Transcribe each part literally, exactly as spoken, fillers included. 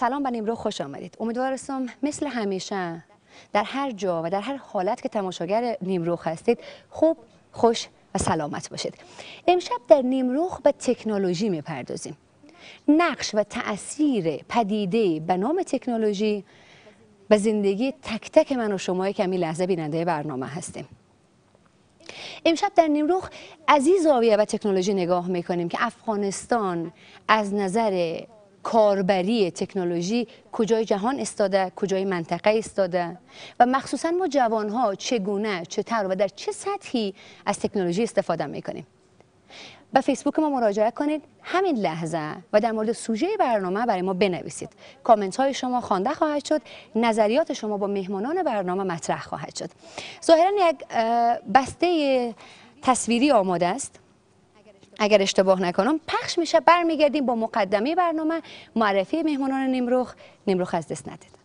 سلام به نیمرو، خوش آمدید. امیدوارم مثل همیشه در هر جا و در هر حالت که تماشاگر نیمروخ هستید خوب، خوش و سلامت باشید. امشب در نیمروخ به تکنولوژی میپردازیم. نقش و تأثیر پدیده به نام تکنولوژی به زندگی تک تک من و شما که همین لحظه بیننده برنامه هستیم. امشب در نیمروخ از این زاویه به تکنولوژی نگاه میکنیم که افغانستان از نظر کاربری تکنولوژی کجای جهان استاده، کجای منطقه استاده و مخصوصا ما جوانها چگونه، چطور و در چه سطحی از تکنولوژی استفاده میکنیم. به فیسبوک ما مراجعه کنید همین لحظه و در مورد سوژه برنامه برای ما بنویسید. کامنت های شما خوانده خواهد شد، نظریات شما با مهمانان برنامه مطرح خواهد شد. ظاهرا یک بسته تصویری آماده است، اگر اشتباه نکنم پخش میشه. برمیگردیم با مقدمه برنامه، معرفی مهمانان نیمروخ. نیمروخ از دست ندید.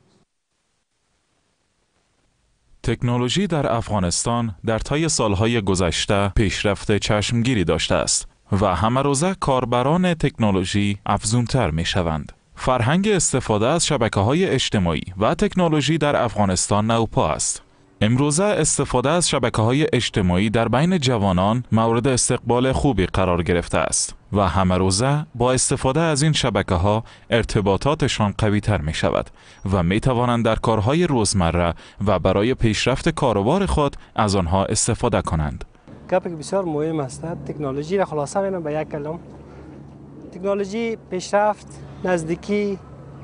تکنولوژی در افغانستان در طی سالهای گذشته پیشرفت چشمگیری داشته است و همه روزه کاربران تکنولوژی افزونتر می شوند. فرهنگ استفاده از شبکه‌های اجتماعی و تکنولوژی در افغانستان نوپا است. امروزه استفاده از شبکه‌های اجتماعی در بین جوانان مورد استقبال خوبی قرار گرفته است و همه روزه با استفاده از این شبکه‌ها ارتباطاتشان قوی‌تر می شود و می توانند در کارهای روزمره و برای پیشرفت کاروبار خود از آنها استفاده کنند. گپی که بسیار مهم است، تکنولوژی را خلاصه بگم به یک کلام. تکنولوژی پیشرفت، نزدیکی،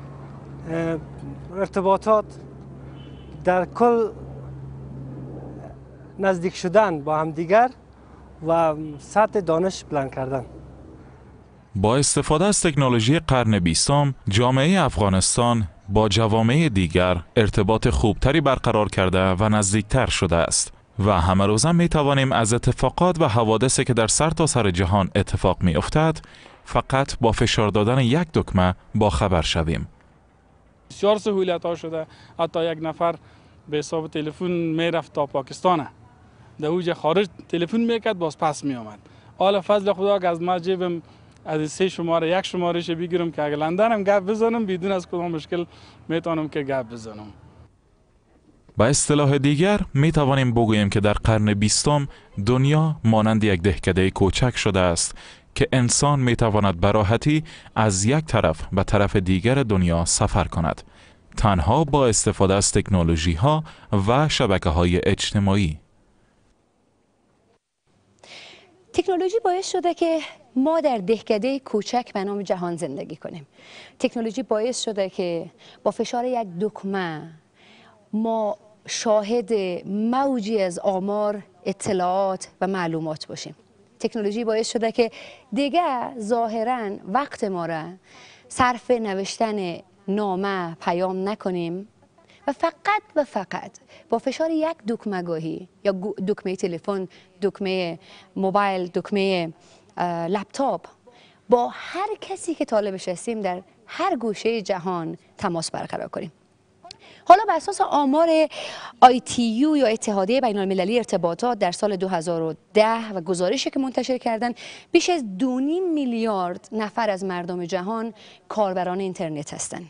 ارتباطات، در کل نزدیک شدن با همدیگر و سطح دانش بلند کردن. با استفاده از تکنولوژی قرن بیستم، جامعه افغانستان با جوامع دیگر ارتباط خوبتری برقرار کرده و نزدیکتر شده است و همه روزه می توانیم از اتفاقات و حوادثی که در سرتاسر سر جهان اتفاق می افتد فقط با فشار دادن یک دکمه با خبر شویم. بسیار سهولت ها شده، حتی یک نفر به حساب تلفن می رفت تا پاکستان، در اوج خارج تلفن میکرد باز پس می آمد. حالا فضل خدا که از ما جیبم از سه شماره یک شمارهش بگیرم که اگر لندنم گپ بزنم بدون از کدام مشکل میتونم که گپ بزنم. با اصطلاح دیگر می توانیم بگوییم که در قرن بیستم دنیا مانند یک دهکده کوچک شده است که انسان می تواند به راحتی از یک طرف به طرف دیگر دنیا سفر کند، تنها با استفاده از تکنولوژی ها و شبکه های اجتماعی. تکنولوژی باعث شده که ما در دهکده کوچک به نام جهان زندگی کنیم. تکنولوژی باعث شده که با فشار یک دکمه ما شاهد موجی از آمار، اطلاعات و معلومات باشیم. تکنولوژی باعث شده که دیگه ظاهراً وقت ما را صرف نوشتن نامه، پیام نکنیم و فقط و فقط با فشار یک دکمه گاهی یا دکمه تلفن، دکمه موبایل، دکمه لپتاپ با هر کسی که طالبش هستیم در هر گوشه جهان تماس برقرار کنیم. حالا بر اساس آمار آی تی یو یا اتحادیه بین المللی ارتباطات در سال دو هزار و ده و گزارشی که منتشر کردن، بیش از دو و نیم میلیارد نفر از مردم جهان کاربران اینترنت هستند.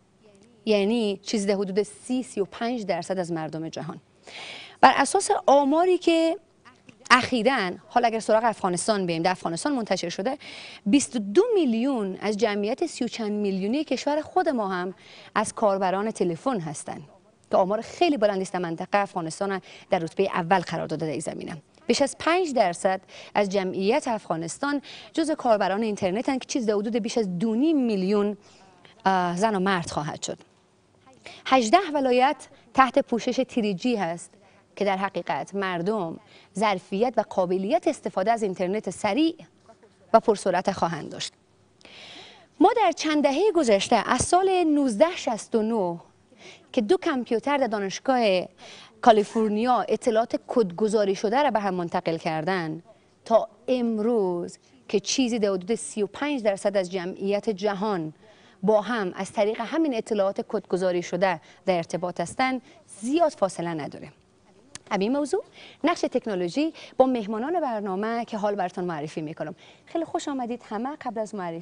یعنی چیزی در حدود سی تا سی و پنج درصد از مردم جهان. بر اساس آماری که اخیراً، حالا اگر سراغ افغانستان بریم، در افغانستان منتشر شده، بیست و دو میلیون از جمعیت سی و چند میلیونی کشور خود ما هم از کاربران تلفن هستند که آمار خیلی بلندی است. منطقه افغانستان در رتبه اول قرار داده در این زمینه. بیش از پنج درصد از جمعیت افغانستان جزو کاربران اینترنت هستند که چیز در حدود بیش از دو و نیم میلیون زن و مرد خواهد شد. هجده ولایت تحت پوشش تری جی هست که در حقیقت مردم ظرفیت و قابلیت استفاده از اینترنت سریع و پرسرعت خواهند داشت. ما در چند دهه گذشته از سال نوزده شصت و نه که دو کامپیوتر در دانشگاه کالیفرنیا اطلاعات کدگذاری شده را به هم منتقل کردند تا امروز که چیزی در حدود سی و پنج درصد از جمعیت جهان با هم از طریق همین اطلاعات کدگذاری شده در ارتباط هستند، زیاد فاصله نداره. همین موضوع نقش تکنولوژی با مهمانان برنامه که حال براتون معرفی میکنم. خیلی خوش آمدید همه. قبل از معرفی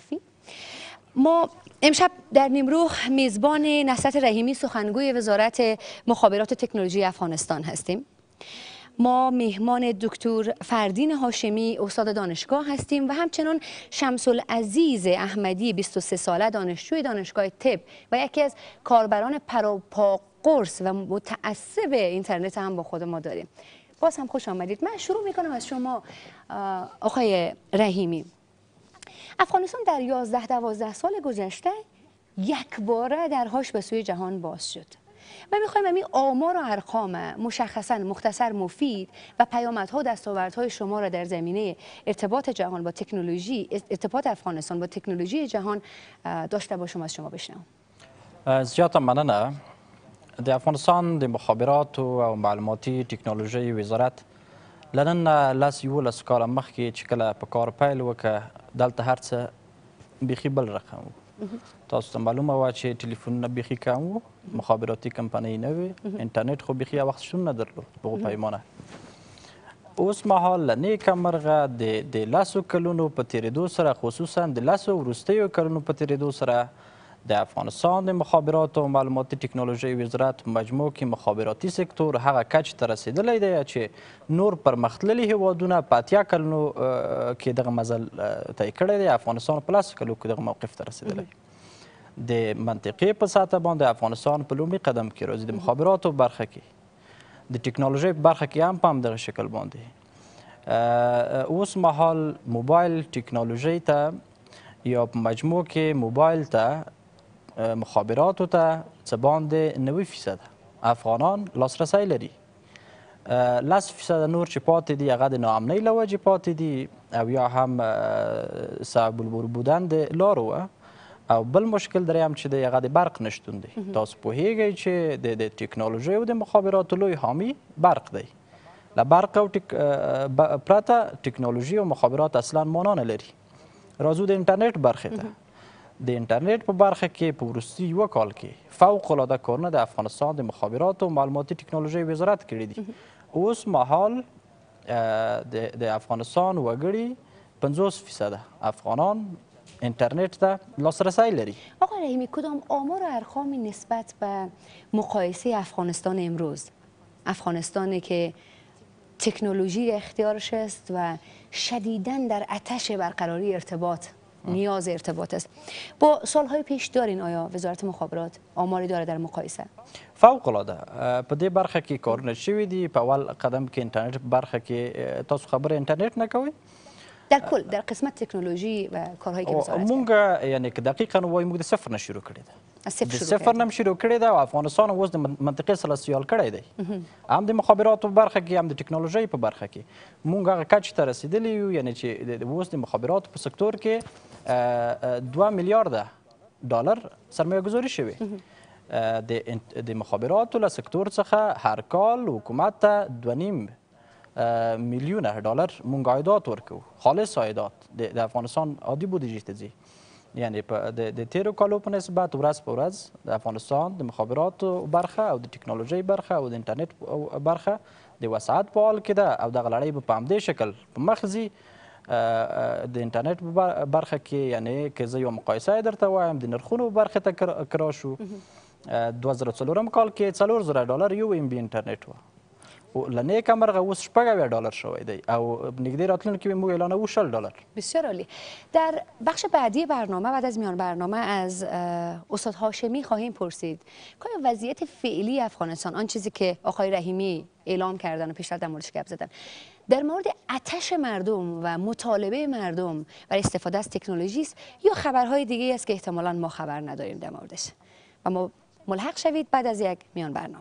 ما امشب در نیمروز میزبان نصرت رحیمی سخنگوی وزارت مخابرات و تکنولوژی افغانستان هستیم. ما میهمان دکتر فردین هاشمی استاد دانشگاه هستیم و همچنان شمس العزیز احمدی بیست و سه ساله دانشجوی دانشگاه طب و یکی از کاربران پروپا قرص و متعصب اینترنت هم با خود ما داریم. باز هم خوش آمدید. من شروع میکنم از شما آقای رحیمی. افغانستان در یازده دوازده سال گذشته یک باره درهاش به سوی جهان باز شد. ما میخوایم همین آمار و ارقام مشخصا مختصر مفید و پیامدها و دستاوردهای شما را در زمینه ارتباط جهان با تکنولوژی، ارتباط افغانستان با تکنولوژی جهان داشته باشم از شما بشنوم. زیاده مننه. د افغانستان د مخابرات او معلوماتي ټکنالوژي وزارت لنن لاس یولس کاله مخکې چې کله په کار پیل وکړه دلته هر څه بیخي بل رقم و. تاسو ته معلومه وه چې ټلیفونونه بیخي کم و، مخابراتي کمپنۍ نه وې، انټرنیټ خو بیخي وخت شتون نه درلود په هغو پیمانه. اوس مهال له نیکه مرغه د لسو کلونو په تېرېدو سره، خصوصا د لسو وروستیو کلونو په تېرېدو سره د افغانستان د مخابرات او معلوماتي ټکنالوژۍ وزارت مجموع کې مخابراتي سکتور هغه کچ ته رسېدلی دی چې نور پرمختللي هیوادونه په اتیا کلونو کې دغه مزل طی کړی دی، افغانستان په لسو کلو کې دغه موقف ته رسېدلی. د منطقې په سطحه باندې افغانستان په لومړي قدم کې راځي، د مخابراتو برخه کې، د ټکنالوژۍ په برخه کې هم په همدغه شکل باندې. اوس مهال موبایل ټکنالوژۍ ته یا په مجموع کې موبایل ته مخابراتو ته څه باندې نوي فیصده افغانان لاسرسی لري. لس فیصده نور چې پاتې دي هغه د ناامنۍ له وجې پاتې دي او یا هم صعب العبور بودن د لارو وه، او بل مشکل دریم چې دی هغه د برق نشتون دی. تاسو پوهیږئ چې د ټکنالوژۍ او د مخابراتو لوی حامی برق دی. له برق او پرته ټکنالوژي او مخابرات اصلا معنا نه لري. راځو د انټرنیټ برخې ته. د انټرنیټ په برخه کې په وروستي یوه کال کې فوق العاده کارونه د افغانستان د مخابراتو او معلوماتي ټکنالوژۍ وزارت کړي دي. اوس مهال د افغانستان وګړي پنځوس فیصده افغانان اینترنت ته لاسرسی لري. آقای رحیمی، کدام آمار و ارقامی نسبت به مقایسه افغانستان امروز، افغانستانی که تکنولوژی اختیارش است و شدیداً در آتش برقراری ارتباط نیاز ارتباط است، با سالهای پیش دارین آیا وزارت مخابرات آماری داره در مقایسه؟ فوق العاده په دې برخه کې کارونه شوي دي. په اول قدم کې انټرنیټ په برخه کې تاسو خبره انټرنیټ نه کوئ؟ در کل در قسمت تکنولوژی و کارهایی که وزارت مونږ یعنی که دقیقا وایو موږ د صفر نه شروع کړی ده. از صفر د شروع صفر نه شروع کړی ده او افغانستان اوس د منطقې سره سیال کړی دی، هم د مخابراتو په برخه کې هم د ټکنالوژۍ په برخه کې. مونږ هغه کچ ته رسېدلي یو یعنی چې اوس د مخابراتو په سکتور کې دوه میلیارده ډالر سرمایه گذاري شوې. د مخابراتو له سکتور څخه هر کال حکومت ته دوه نیم میلیونه ډالر مونږ عایدات ورکوو، خالص عایدات د افغانستان عادي بودیجې ته ځي. یعنی د تیرو کالو په نسبت ورځ په ورځ د افغانستان د مخابراتو برخه او د ټکنالوژۍ برخه او د انټرنیټ برخه د وسعت په حال کې ده او دغه لړۍ به په همدې شکل په مخ ځي. د انټرنیټ په برخه کې یعنی که زه یوه مقایسه درته وایم، د نرخونو برخې ته که راشو، دوه زره څلورم کال کې څلور زره ډالر یو ام بي انټرنیټ وه، له نیکه مرغه اوس شپږ اویا ډالر شوی دی او نږدې راتلونکي کې موږ اعلانوو شل ډالر. بسیار عالی. در بخش بعدی برنامه بعد از میان برنامه از استاد هاشمی خواهیم پرسید که وضعیت فعلی افغانستان، آن چیزی که آقای رحیمی اعلام کردن و پیشتر در موردش گپ زدن، در مورد آتش مردم و مطالبه مردم برای استفاده از تکنولوژی است یا خبرهای دیگه است که احتمالاً ما خبر نداریم در موردش؟ و ما ملحق شوید بعد از یک میان برنامه.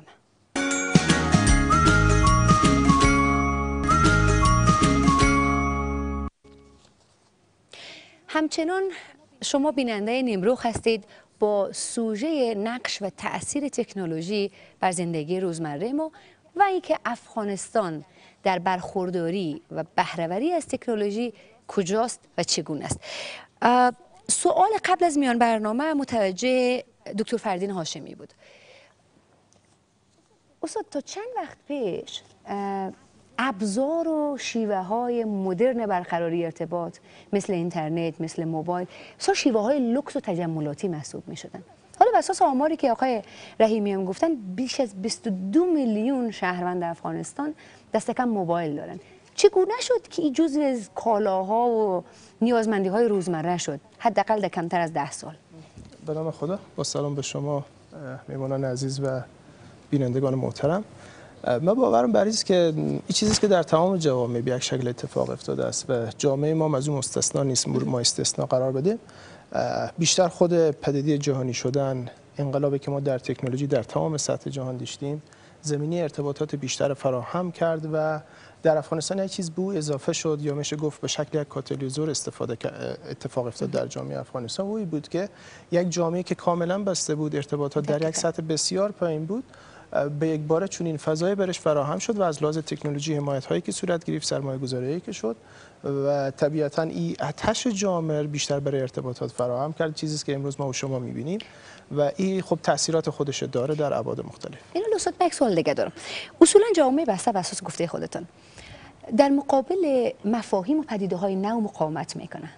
همچنان شما بیننده نیمروز هستید با سوژه نقش و تأثیر تکنولوژی بر زندگی روزمره ما و اینکه افغانستان در برخورداری و بهره‌وری از تکنولوژی کجاست و چگونه است. سوال قبل از میان برنامه متوجه دکتر فردین هاشمی بود. استاد تا چند وقت پیش ابزار و شیوه های مدرن برقراری ارتباط مثل اینترنت، مثل موبایل، بسیار شیوه های لوکس و تجملاتی محسوب می شدن. حالا بر اساس آماری که آقای رحیمی هم گفتن بیش از بیست و دو میلیون شهروند افغانستان دست کم موبایل دارن. چگونه شد که این جزو از کالاها و نیازمندی های روزمره شد، حداقل در کمتر از ده سال؟ به نام خدا، با سلام به شما میهمانان عزیز و بینندگان محترم. من باورم بر این است که این چیزی است که در تمام جوامع به یک شکل اتفاق افتاده است و جامعه ما از اون مستثنا نیست، ما استثنا قرار بدیم. بیشتر خود پدیده جهانی شدن، انقلابی که ما در تکنولوژی در تمام سطح جهان داشتیم، زمینه ارتباطات بیشتر فراهم کرد و در افغانستان یک چیز به او اضافه شد یا میشه گفت به شکل یک کاتالیزور استفاده اتفاق افتاد در جامعه افغانستان. اوی بود که یک جامعه که کاملا بسته بود، ارتباطات در یک سطح بسیار پایین بود، به یک باره چون این فضای برش فراهم شد و از لحاظ تکنولوژی حمایت هایی که صورت گرفت، سرمایه گذاری که شد و طبیعتا این آتش جامعه بیشتر برای ارتباطات فراهم کرد، چیزی که امروز ما و شما می‌بینیم و این خب تاثیرات خودش داره در ابعاد مختلف. اینو لوسات یک سوال دیگه دارم. اصولا جامعه بسته بر اساس گفته خودتون در مقابل مفاهیم و پدیده‌های نو مقاومت میکنه.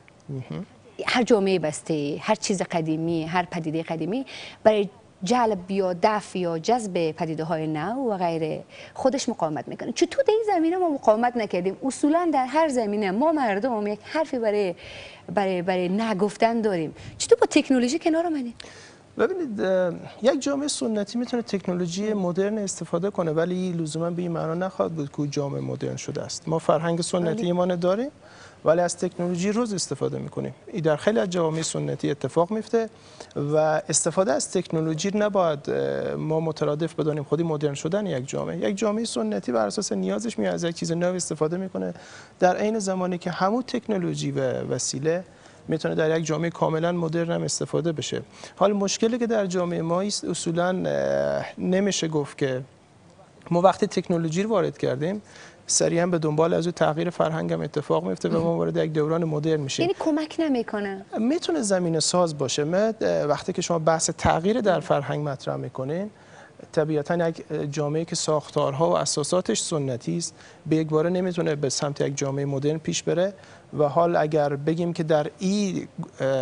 هر جامعه بسته، هر چیز قدیمی، هر پدیده قدیمی برای جلب یا دفع یا جذب پدیده‌های نو و غیره خودش مقاومت میکنه. چطور در این زمینه ما مقاومت نکردیم؟ اصولا در هر زمینه ما مردم یک حرفی برای برای برای نگفتن داریم. چطور با تکنولوژی کنار اومدیم؟ ببینید، یک جامعه سنتی میتونه تکنولوژی مدرن استفاده کنه، ولی لزوما به این معنا نخواهد بود که جامعه مدرن شده است. ما فرهنگ سنتی ایمان داریم ولی از تکنولوژی روز استفاده میکنیم. این در خیلی از جوامع سنتی اتفاق میفته و استفاده از تکنولوژی نباید ما مترادف بدانیم خودی مدرن شدن یک جامعه. یک جامعه سنتی بر اساس نیازش میاد از یک چیز نو استفاده میکنه، در عین زمانی که همون تکنولوژی و وسیله میتونه در یک جامعه کاملا مدرن هم استفاده بشه. حال مشکلی که در جامعه ما است اصولا نمیشه گفت که ما وقتی تکنولوژی رو وارد کردیم سریعا به دنبال از اون تغییر فرهنگ هم اتفاق میفته و ما وارد یک دوران مدرن میشیم. یعنی کمک نمیکنه؟ میتونه زمینه ساز باشه. ما وقتی که شما بحث تغییر در فرهنگ مطرح میکنین، طبیعتا یک جامعه که ساختارها و اساساتش سنتی است به یک باره نمیتونه به سمت یک جامعه مدرن پیش بره و حال اگر بگیم که در این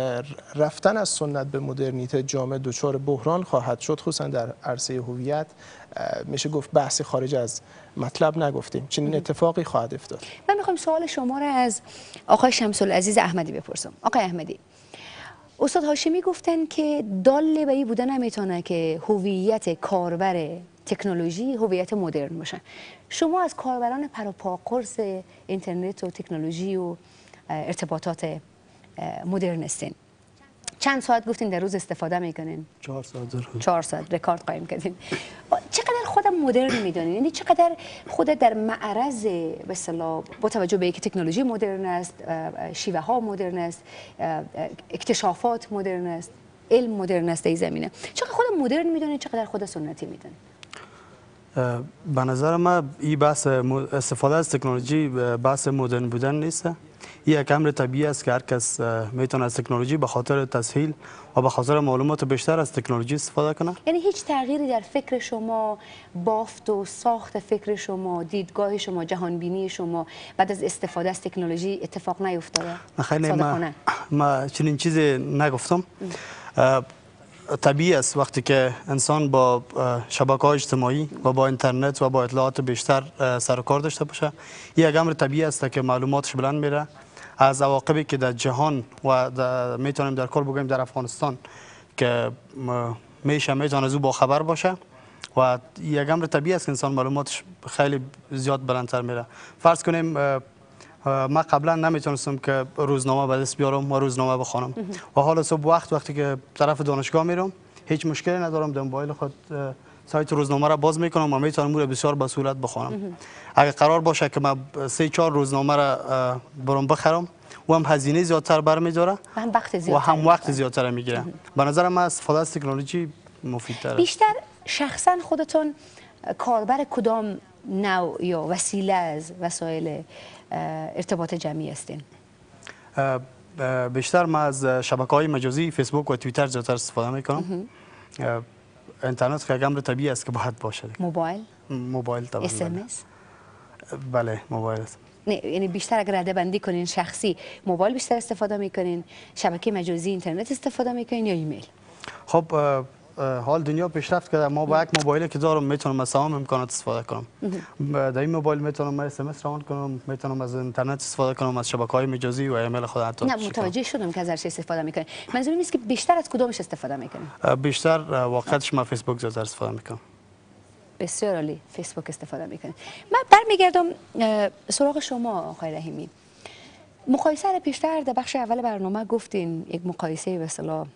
رفتن از سنت به مدرنیت جامعه دچار بحران خواهد شد، خصوصا در عرصه هویت، میشه گفت بحث خارج از مطلب نگفتیم، چنین اتفاقی خواهد افتاد. من میخوام سوال شما را از آقای شمس‌العزیز احمدی بپرسم. آقای احمدی، استاد هاشمی گفتن که دال به این بودن نمیتونه که هویت کاربر تکنولوژی هویت مدرن باشه. شما از کاربران پروپاقرص اینترنت و تکنولوژی و ارتباطات مدرن هستین. چند ساعت گفتین در روز استفاده میکنین؟ چهار ساعت در روز. چهار ساعت رکورد قایم کردین. چقدر خودم مدرن میدونین؟ یعنی چقدر خودت در معرض به اصطلاح با توجه به اینکه تکنولوژی مدرن است، شیوه ها مدرن است، اکتشافات مدرن است، علم مدرن است در این زمینه، چقدر خودم مدرن میدونین، چقدر خود سنتی میدونین؟ به نظر من این بحث استفاده از تکنولوژی بحث مدرن بودن نیست. این یک امر طبیعی است که هر کس میتونه از تکنولوژی به خاطر تسهیل و به خاطر معلومات بیشتر از تکنولوژی استفاده کنه. یعنی هیچ تغییری در فکر شما، بافت و ساخت فکر شما، دیدگاه شما، جهانبینی شما بعد از استفاده از تکنولوژی اتفاق نیفتاده؟ خیلی ما ما چنین چیزی نگفتم. طبیعی است وقتی که انسان با شبکه‌های اجتماعی و با اینترنت و با اطلاعات بیشتر سر و کار داشته باشه، یک امر طبیعی است که معلوماتش بلند میره از عواقبی که در جهان و میتونیم در کل بگیم در افغانستان که میشه میتونه از او با خبر باشه و یک امر طبیعی است که انسان معلوماتش خیلی زیاد بلندتر میره. فرض کنیم ما قبلا نمیتونستم که روزنامه به دست بیارم و روزنامه بخوانم و حالا صبح وقت وقتی که طرف دانشگاه میرم هیچ مشکلی ندارم، در موبایل خود سایت روزنامه را باز میکنم و میتونم اون بسیار به سهولت بخوانم. اگر قرار باشه که من سه چهار روزنامه را برام بخرم و هم هزینه زیادتر برمی‌داره و هم وقت زیادتر و هم وقت زیادتر میگیره. به نظر من استفاده از تکنولوژی مفیدتره. بیشتر شخصا خودتون کاربر کدام نوع یا وسیله از وسایل ارتباط جمعی هستین؟ بیشتر من از شبکه‌های مجازی فیسبوک و توییتر زیادتر استفاده میکنم. اینترنت خیلی امر طبیعی است که باید باشه. موبایل؟ موبایل طبعا. اس ام اس؟ بله موبایل است. نه یعنی بیشتر اگر رده بندی کنین شخصی موبایل بیشتر استفاده میکنین، شبکه مجازی اینترنت استفاده میکنین یا ایمیل؟ خب حال دنیا پیشرفت کرده، ما با یک موبایلی که دارم میتونم از تمام امکانات استفاده کنم. در این موبایل میتونم اس ام اس روان کنم، میتونم از اینترنت استفاده کنم، از شبکه‌های مجازی و ایمیل خود حتی. نه متوجه شدم که از هر چی استفاده میکنین. منظورم نیست که بیشتر از کدومش استفاده میکنین؟ بیشتر واقعیتش من فیسبوک زیادتر استفاده میکنم. بسیار عالی، فیسبوک استفاده میکنین. من برمیگردم سراغ شما آقای رحیمی. مقایسه پیشتر در بخش اول برنامه گفتین یک مقایسه به اصطلاح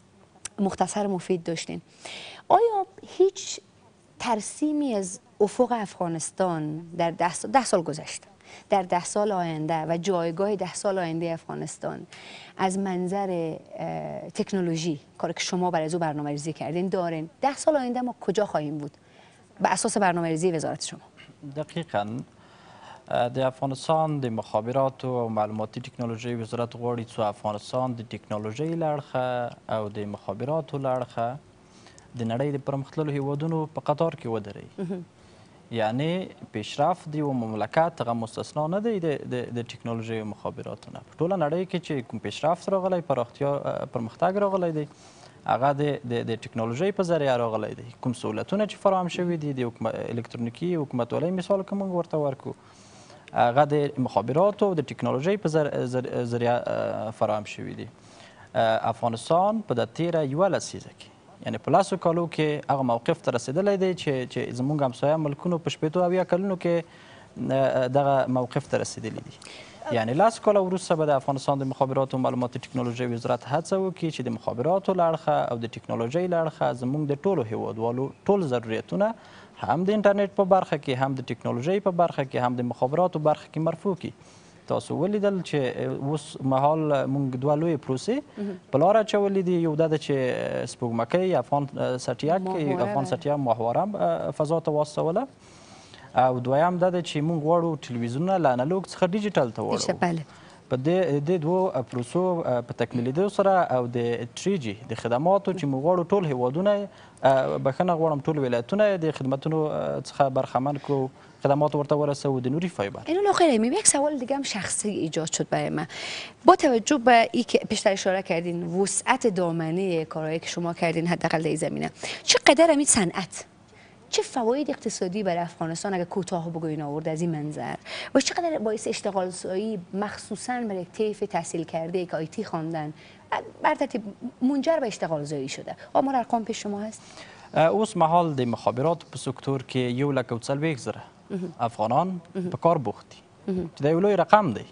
مختصر مفید داشتین. آیا هیچ ترسیمی از افق افغانستان در ده سال, ده سال گذشته، در ده سال آینده و جایگاه ده سال آینده افغانستان از منظر تکنولوژی، کاری که شما برای او برنامه ریزی کردین، دارین؟ ده سال آینده ما کجا خواهیم بود به اساس برنامه ریزی وزارت شما؟ دقیقاً د افغانستان د مخابراتو او معلوماتي ټکنالوژۍ وزارت غواړي چې افغانستان د ټکنالوژۍ له اړخه او د مخابراتو له اړخه د نړۍ د پرمختللو هیوادونو په قطار کې ودرېږي. یعنی پیشرفت د یو مملکت هغه مستثنا نه دی د ټکنالوژۍ او مخابراتو نه. په ټوله نړۍ کې چې کوم پیشرفت راغلی، پراختیا پرمختګ راغلی دی، هغه د ټکنالوژۍ په ذریعه راغلی دی. کوم سهولتونه چې فراهم شوي دي د الکترونیکي حکومتولۍ مثال که موږ ورته ورکړو، هغه د مخابراتو او د ټکنالوژۍ په ذریعه فراهم شوي دي. افغانستان په د تیره یوه لسیزه کې یعنی په لسو کالو کې هغه موقف ته رسېدلی دی چې زموږ همسایه ملکونو په شپېتو اویا کلونو کې دغه موقف ته رسېدلی دي. یعنی لس کاله وروسته به د افغانستان د مخابراتو او معلوماتي ټکنالوژۍ وزارت هڅه وکړي چې د مخابراتو له اړخه او د ټکنالوژۍ له اړخه زموږ د ټولو هیوادوالو ټول ضرورتونه هم د انټرنیټ په برخه کې، هم د ټکنالوژۍ په برخه کې، هم د مخابراتو برخه کې مرفوع کړي. تاسو ولیدل چې اوس مهال موږ دوه لویې پروسې په لاره اچولې دي. یو دا ده چې سپوږمکۍ افغان سټیاک افغان سټیا ماهواره فضا ته واستوله، او دویم دا ده چې موږ غواړو ټلویزیونونه له انالوګ څخه ډیجیټل ته واړو. په دې دوو پروسو په تکمیلېدو سره او د تری جي د خدماتو چې موږ غواړو ټول هیوادونه بخښنه غواړم ټول ولایتونه د خدمتونو څخه برخمن کړو، خدمات ورته ورسو د نوری فایبر. اینو آقای رحیمی یک سوال دیگه هم شخصی ایجاد شد برای من. با توجه به این که پیشتر اشاره کردین وسعت دامنه کارهایی که شما کردین حداقل در این زمینه، چقدر همین صنعت چه فواید اقتصادی برای افغانستان اگر کوتاه بگوین آورد از این منظر و چقدر باعث اشتغال زایی مخصوصا برای طیف تحصیل کرده که آیتی خواندن بر ترتیب منجر به اشتغال زایی شده؟ آمار ارقام پیش شما هست؟ اوس مهال د مخابراتو په سکتور کې یو لک او څلوېښت زره افغانان په کار بوخت دي، چې دا یو لوی رقم دی.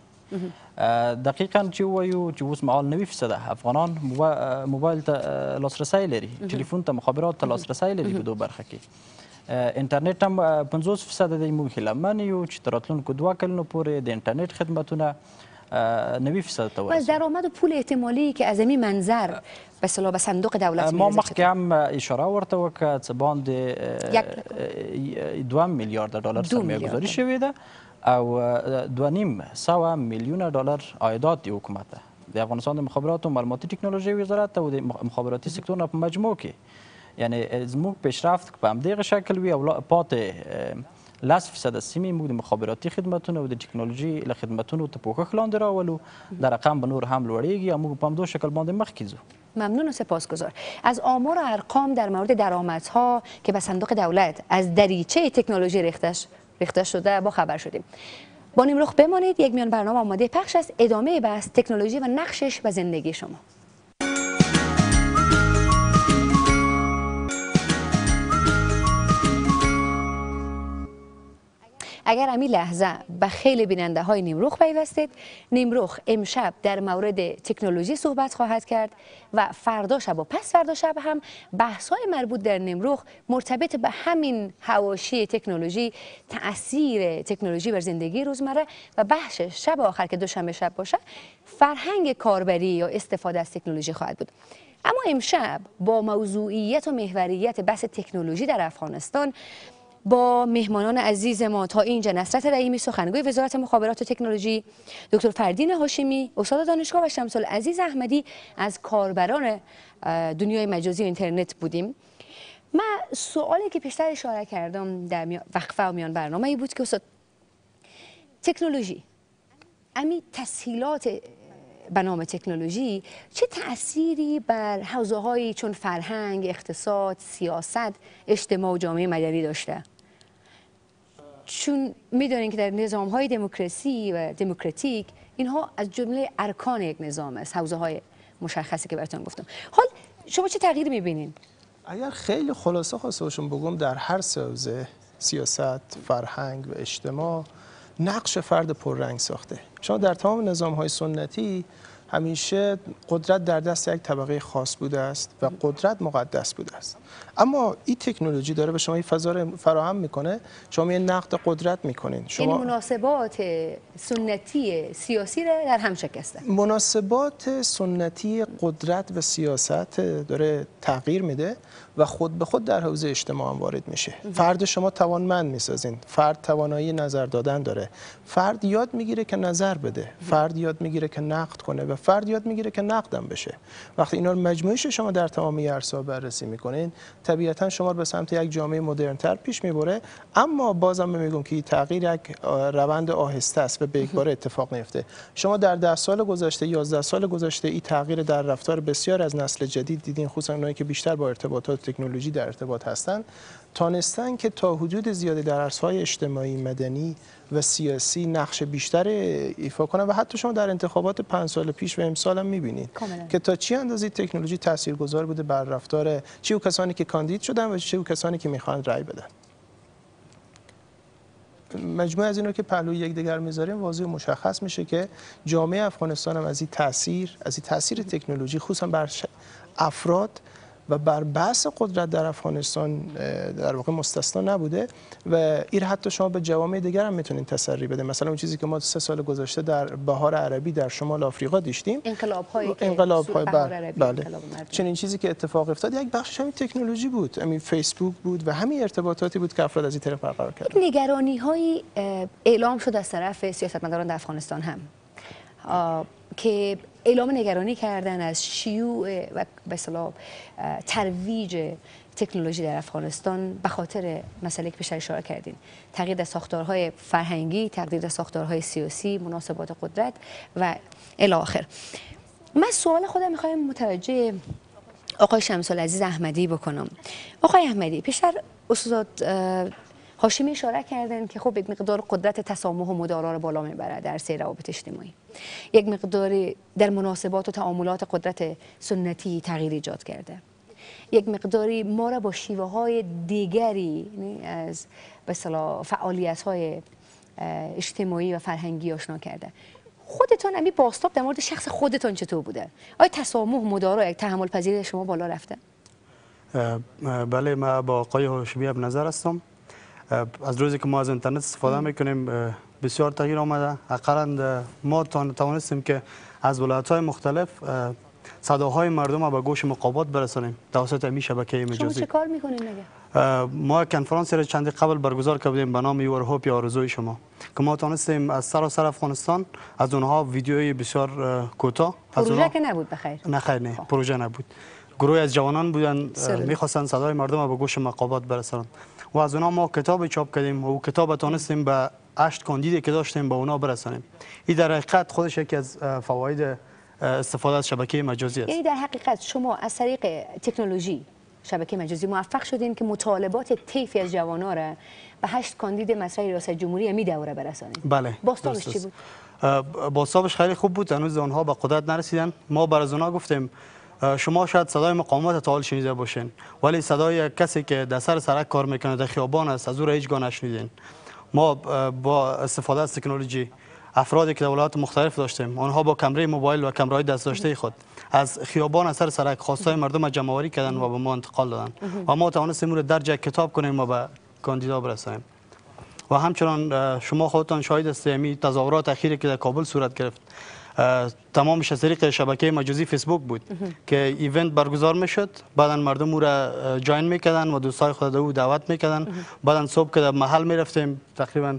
دقیقا چې ووایو چې اوس مهال نوي فیصده افغانان موبایل ته لاسرسی لري، ټلیفون ته، مخابرات ته لاسرسی لري په دو برخه کې. انټرنیټ هم پنځوس فیصده دی. موږ هیلهمن یو چې تر راتلونکو دوه کلونو پورې د انټرنیټ خدمتونه نوي فیصد ته ورسوي. و درآمد و پول احتمالی که از این منظر به اصطلاح به صندوق دولت ما مخکې هم اشاره ورته وکړه چې باندې دوه میلیارد دلار سرمایه‌گذاري شوې ده او دوه نیم سوه میلیون دلار عایدات دی حکومت ته د افغانستان د مخابراتو او معلوماتي ټکنالوژۍ وزارت او د مخابراتي سکتور نه په مجموع کې. یعنی زموږ پیشرفت په همدغه شکل وي او پاتې لس فیصد سیمې موږ د مخابراتي خدمتونو او د ټکنالوژي له خدمتونو ته پوښښ لاندې راولو. در رقم به نور هم لوړیږي او موږ په همدو شکل باندې مخکې ځو. ممنون و سپاسگزار. از آمار و ارقام در مورد درآمدها که به صندوق دولت از دریچه تکنولوژی ریخته شده با خبر شدیم. با نیمرخ بمانید، یک میان برنامه آماده پخش است. ادامه بحث تکنولوژی و نقشش و زندگی شما. اگر همین لحظه به خیلی بیننده های نیمرخ پیوستید، نیمرخ امشب در مورد تکنولوژی صحبت خواهد کرد و فردا شب و پس فردا شب هم بحث های مربوط در نیمرخ مرتبط به همین حواشی تکنولوژی، تأثیر تکنولوژی بر زندگی روزمره و بحث شب آخر که دوشنبه شب باشه فرهنگ کاربری یا استفاده از تکنولوژی خواهد بود. اما امشب با موضوعیت و محوریت بحث تکنولوژی در افغانستان با مهمانان عزیز ما تا اینجا نصرت رحیمی سخنگوی وزارت مخابرات و تکنولوژی، دکتر فردین هاشمی استاد دانشگاه و شمس العزیز احمدی از کاربران دنیای مجازی و اینترنت بودیم. من سوالی که پیشتر اشاره کردم در وقفه و میان برنامه ای بود که استاد تکنولوژی، امی تسهیلات به نام تکنولوژی چه تأثیری بر حوزه هایی چون فرهنگ، اقتصاد، سیاست، اجتماع و جامعه مدنی داشته؟ چون میدونین که در نظام های دموکراسی و دموکراتیک اینها از جمله ارکان یک نظام است، حوزه های مشخصی که براتون گفتم. حال شما چه تغییری میبینین؟ اگر خیلی خلاصه خواسته باشم بگم، در هر سه حوزه، سیاست، فرهنگ و اجتماع، نقش فرد پررنگ ساخته. شما در تمام نظام‌های سنتی همیشه قدرت در دست یک طبقه خاص بوده است و قدرت مقدس بوده است. اما این تکنولوژی داره به شما این فضا رو فراهم میکنه، شما یه نقد قدرت میکنین. شما این مناسبات سنتی سیاسی رو در هم شکسته. مناسبات سنتی قدرت و سیاست داره تغییر میده و خود به خود در حوزه اجتماع هم وارد میشه. فرد شما توانمند میسازین، فرد توانایی نظر دادن داره، فرد یاد میگیره که نظر بده، فرد یاد میگیره که نقد کنه و فرد یاد میگیره که نقدم بشه. وقتی اینا رو مجموعش شما در تمام عرصه‌ها بررسی میکنین، طبیعتا شما رو به سمت یک جامعه مدرن‌تر پیش میبره. اما بازم میگم که این تغییر یک روند آهسته است و به یک بار اتفاق نیفته. شما در ده سال گذشته، یازده سال گذشته این تغییر در رفتار بسیار از نسل جدید دیدین، خصوصا اونایی که بیشتر با ارتباطات تکنولوژی در ارتباط هستن، تانستن که تا حدود زیادی در عرصه‌های اجتماعی، مدنی و سیاسی نقش بیشتر ایفا کنن و حتی شما در انتخابات پنج سال پیش و امسال هم می‌بینید که تا چی اندازه تکنولوژی تاثیرگذار بوده بر رفتار چه کسانی که کاندید شدن و چه کسانی که می‌خوان رأی بدن. مجموعه از اینا که پهلوی یکدیگر میذاریم واضح و مشخص میشه که جامعه افغانستان هم از این تاثیر از این تاثیر تکنولوژی خصوصا بر افراد و بر بحث قدرت در افغانستان در واقع مستثنا نبوده و این حتی شما به جوامع دیگر هم میتونید تسری بده. مثلا اون چیزی که ما سه سال گذشته در بهار عربی در شمال آفریقا داشتیم، انقلاب هایی که انقلاب های بهار عربی، بله. انقلاب مردم. چنین چیزی که اتفاق افتاد یک بخشش همین تکنولوژی بود، همین فیسبوک بود و همین ارتباطاتی بود که افراد از این طریق برقرار کردن. نگرانی های اعلام شد از طرف سیاستمداران در افغانستان هم که اعلام نگرانی کردن از شیوع و به اصطلاح ترویج تکنولوژی در افغانستان به خاطر مسئله که پیشتر اشاره کردین، تغییر در ساختارهای فرهنگی، تغییر در ساختارهای سیاسی، مناسبات قدرت و الی آخر. من سوال خودم میخوایم متوجه آقای شمس‌العزیز احمدی بکنم. آقای احمدی، پیشتر استاد هاشمی اشاره کردن که خب یک مقدار قدرت تسامح و مدارا رو بالا میبره در سیر روابط اجتماعی. یک مقدار در مناسبات و تعاملات قدرت سنتی تغییر ایجاد کرده. یک مقداری ما را با شیوه های دیگری از به اصطلاح فعالیت های اجتماعی و فرهنگی آشنا کرده. خودتان امی باستاب در مورد شخص خودتان چطور بوده؟ آیا تسامح و مدارا یک تحمل پذیری شما بالا رفته؟ بله، من با آقای هاشمی به نظر هستم. از روزی که ما از اینترنت استفاده میکنیم بسیار تغییر آمده. حقیقتا ما توانستیم که از ولایت‌های مختلف صداهای مردم را به گوش مقامات برسانیم توسط این شبکه مجازی. شما چه کار میکنین مگه؟ ما کنفرانسی را چندی قبل برگزار کردیم به نام یور هوپ یا آرزوی شما که ما توانستیم از سراسر افغانستان از اونها ویدیوی بسیار کوتاه. پروژه که نبود بخیر؟ نه خیر، نه پروژه نبود. گروه از جوانان بودن میخواستن صدای مردم را به گوش مقامات برسانند و از اونها ما کتاب چاپ کردیم و کتاب تونستیم به هشت کاندیدی که داشتیم به اونا برسانیم. این در حقیقت خودش یکی از فواید استفاده از شبکه مجازی است. یعنی در حقیقت شما از طریق تکنولوژی شبکه مجازی موفق شدین که مطالبات طیفی از جوانان را به هشت کاندید مسرح ریاست جمهوری می دوره برسانید. بله. باستابش چی بود؟ باستابش خیلی خوب بود. هنوز آنها به قدرت نرسیدن. ما بر از اونها گفتیم شما شاید صدای مقامات تا حال شنیده باشین، ولی صدای کسی که در سر سرک کار میکنه در خیابان است از او را هیچگاه نشنیدین. ما با استفاده از تکنولوژی افرادی که در ولایات مختلف داشتیم، آنها با کمره موبایل و کمرهای دست داشته خود از خیابان از سر سرک خواستای مردم جمع آوری کردن و به ما انتقال دادن و ما توانستیم اون را درج کتاب کنیم و به کاندیدا برسانیم. و همچنان شما خودتان شاهد هستید تظاهرات اخیری که در کابل صورت گرفت تمامش از طریق شبکه مجازی فیسبوک بود که ایونت برگزار میشد، بعدا مردم او را جاین میکردن و دوستای خود او دعوت میکردن، بعدا صبح که در محل میرفتیم تقریبا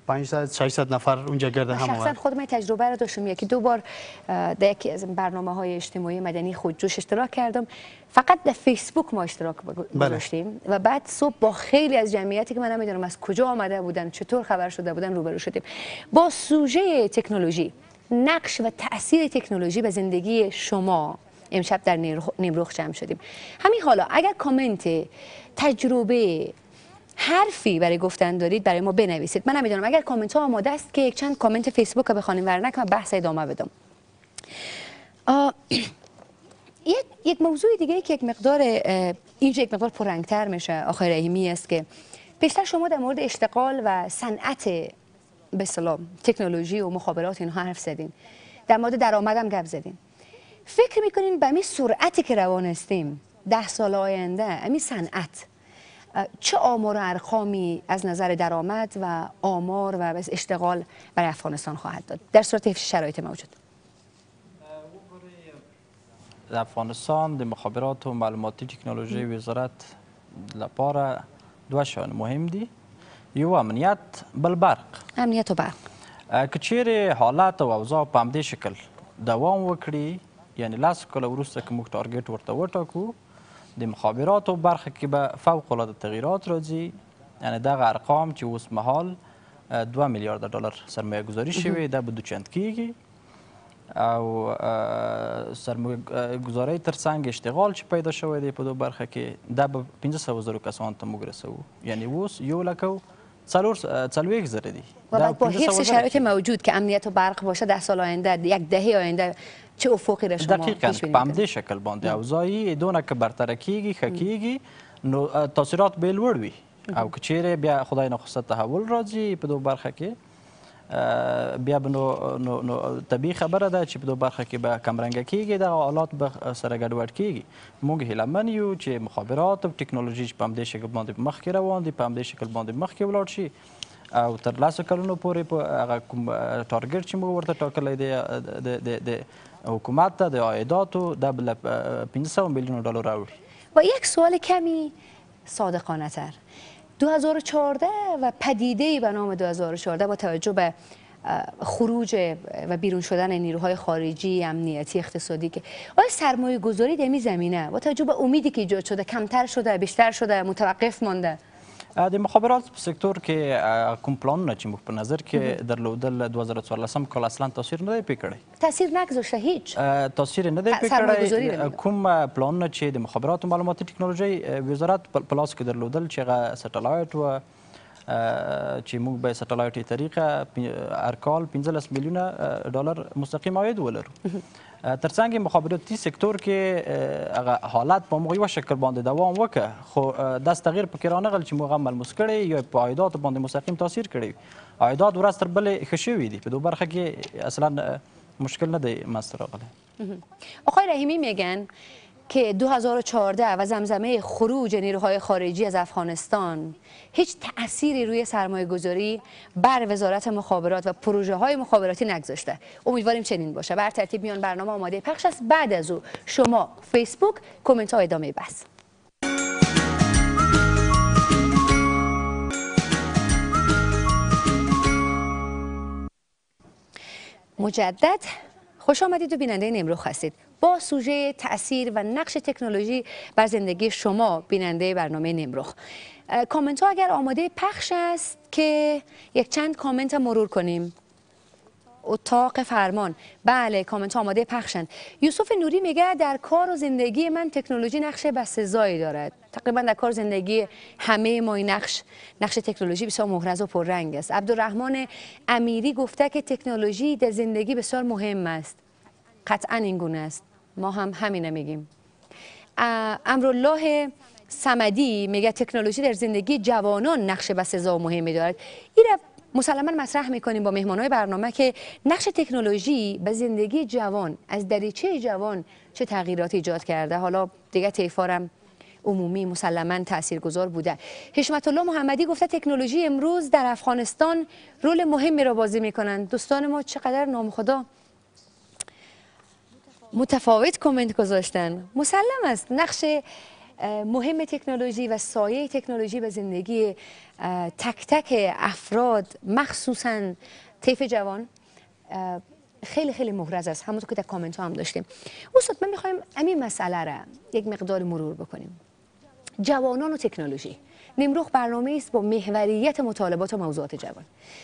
پانصد ششصد نفر اونجا گرد هم شخصا آمد. خود من تجربه رو داشتم، یکی دو بار در یکی از برنامه های اجتماعی مدنی خودجوش اشتراک کردم. فقط در فیسبوک ما اشتراک گذاشتیم و بعد صبح با خیلی از جمعیتی که من نمیدونم از کجا آمده بودن، چطور خبر شده بودن، روبرو شدیم با سوژه تکنولوژی، نقش و تاثیر تکنولوژی به زندگی شما. امشب در نیمرخ جمع شدیم. همین حالا اگر کامنت، تجربه، حرفی برای گفتن دارید برای ما بنویسید. من نمیدونم اگر کامنت ها آماده است که یک چند کامنت فیسبوک رو بخوانیم، ورنه که من بحث ادامه بدم. یک یک موضوع دیگه که یک مقدار اینجا یک مقدار پررنگتر میشه آقای رحیمی است که پیشتر شما در مورد اشتغال و صنعت به اصطلاح تکنولوژی و مخابرات اینها حرف زدین، در مورد درآمد هم گپ زدین. فکر میکنین به همین سرعتی که روان هستیم ده سال آینده همین صنعت چه آمار و ارقامی از نظر درآمد و آمار و اشتغال برای افغانستان خواهد داد در صورت حفظ شرایط موجود؟ در افغانستان د مخابرات و معلوماتی تکنولوژی وزارت لپاره دو شان مهم دي. یو امنیت، بل برق. امنیت و برق. که چیرې حالات او اوضاع په همدې شکل دوام وکړي، یعنی لاس کله وروسته که موږ ټارګټ ورته وټاکو د مخابراتو برخه کې به فوق العاده تغییرات راځي. یعنی دغه ارقام چې اوس مهال دوه میلیارد ډالر سرمایه گذاری شوې دا به دوچند کیږي او سرمایه گذاری ترڅنګ اشتغال چې پیدا شوی دی په دو برخه کې دا به پنځه سوه زرو کسانو ته موږ رسوو. یعنی اوس یو لک و څلوېښت زره دی و بعد با حفظ شرایط موجود که امنیت و برق باشه ده سال آینده، یک دهه آینده چه افقی را شما دقیقاً پیش بینی په همدې شکل باندې اوضاعي دونه که برطرف کیږي ښه کیږي نو تاثیرات به لوړ وي او که چیرې بیا خدای نخواسته تحول راځي په دو برخه کې بیا به نو نو طبیعي خبره ده چې په دو برخه کې به کمرنګه کیږي دغه حالات به سره ګډوډ کیږي. موږ هیلهمن یو چې مخابرات او ټکنالوژي په همدې شکل باندې مخکې روان دي، په همدې شکل باندې مخکې ولاړ شي او تر لسو کلونو پورې په هغه کوم ټارګټ چې موږ ورته ټاکلی دی د حکومت ته د عایداتو دا به له پنځه سوه میلیون ډالر راوړي. و یک سوال کمی صادقانه تر، دو هزار و چهارده و پدیده‌ای به نام دو هزار و چهارده با توجه به خروج و بیرون شدن نیروهای خارجی، امنیتی، اقتصادی که آیا سرمایه گذاری در این زمینه با توجه به امیدی که ایجاد شده کمتر شده، بیشتر شده، متوقف مانده؟ د مخابرات په سکتور کې کوم پلانونه چې موږ په نظر کې درلودل دو هزار و څوارلسم کال اصلا تاثیر نه دی پرې کړی. تاثیر نگذاشته هیچ؟ تاثیر نه دی پرې کړی. کوم پلانونه چې د مخابرات و معلوماتي ټکنالوژي وزارت په لاس کې درلودل چې هغه سټلایټ و چې موږ به سټلایټي طریقه هر کال پنځلس میلیونه ډالر مستقیم عاید ولرو. ترڅنګ مخابراتي سکتور کې هغه حالت په موږ یو شکل باندې دوام وکړه خو داس تغییر پکې رانغل چې موږ ملموس کړی یا په عایداتو باندې مستقیم تاثیر کړی. عایدات ورځ تر بلې ښه شوي دي، په دو برخه کې اصلا مشکل نه دی منځته راغلی. آقای رحیمی میگن که دو هزار و چهارده و زمزمه خروج نیروهای خارجی از افغانستان هیچ تأثیری روی سرمایه گذاری بر وزارت مخابرات و پروژه های مخابراتی نگذاشته. امیدواریم چنین باشه. بر ترتیب میان برنامه آماده پخش است. بعد از او شما فیسبوک کامنت ها ادامه بس. مجدد خوش آمدید و بیننده نیمرخ هستید. با سوژه تأثیر و نقش تکنولوژی بر زندگی شما بیننده برنامه نیمرخ. کامنت ها اگر آماده پخش است که یک چند کامنت مرور کنیم. اتاق فرمان، بله کامنت ها آماده پخشند. یوسف نوری میگه در کار و زندگی من تکنولوژی نقش بسزایی دارد. تقریبا در کار زندگی همه ما این نقش نقش تکنولوژی بسیار محرز و پررنگ است. عبدالرحمن امیری گفته که تکنولوژی در زندگی بسیار مهم است. قطعا این گونه است. ما هم همینه میگیم. امرالله صمدی میگه تکنولوژی در زندگی جوانان نقش بسزا و مهمی دارد. این مسلما مطرح میکنیم با مهمانای برنامه که نقش تکنولوژی به زندگی جوان از دریچه جوان چه تغییراتی ایجاد کرده. حالا دیگه طیفارم عمومی مسلما تاثیرگذار بوده. حشمت الله محمدی گفته تکنولوژی امروز در افغانستان رول مهمی را بازی میکنند. دوستان ما چقدر نامخدا متفاوت کامنت گذاشتن. مسلم است نقش مهم تکنولوژی و سایه تکنولوژی به زندگی تک تک افراد مخصوصا طیف جوان خیلی خیلی محرز است. همونطور که در کامنت ها هم داشتیم. استاد من میخوایم همین مسئله را یک مقدار مرور بکنیم. جوانان و تکنولوژی. نمروخ برنامه است با محوریت مطالبات و موضوعات جوان.